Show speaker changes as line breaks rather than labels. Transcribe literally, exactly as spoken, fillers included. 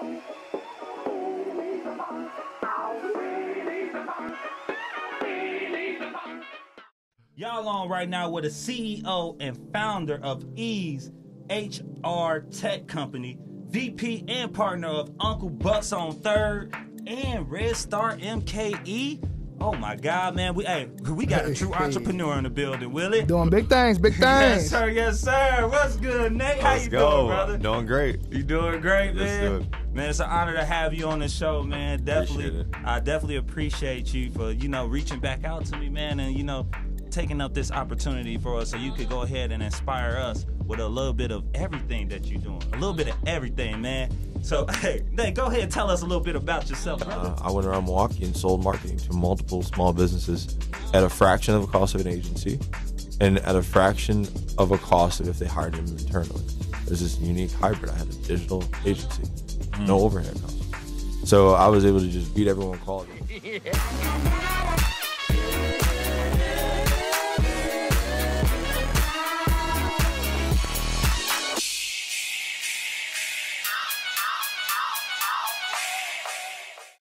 Y'all on right now with the C E O and founder of Ease H R Tech Company, V P and partner of Uncle Bucks on Third, and Red Star M K E. Oh my God, man! We hey, we got a true entrepreneur in the building, Willie.
Doing big things, big things.
Yes, sir. Yes, sir. What's good, Nate? How
Let's
you
go.
doing, brother?
Doing great.
You doing great,
Yes,
man.
sir.
Man, it's an honor to have you on the show, man. Definitely,
Appreciate it.
I definitely appreciate you for you know reaching back out to me, man, and you know taking up this opportunity for us so you could go ahead and inspire us with a little bit of everything that you're doing, a little bit of everything, man. So, hey, Nate, go ahead and tell us a little bit about yourself, brother.
Uh, I went around Milwaukee and sold marketing to multiple small businesses at a fraction of the cost of an agency and at a fraction of a cost of if they hired them internally. There's this unique hybrid. I had a digital agency, mm. no overhead costs. So I was able to just beat everyone quality.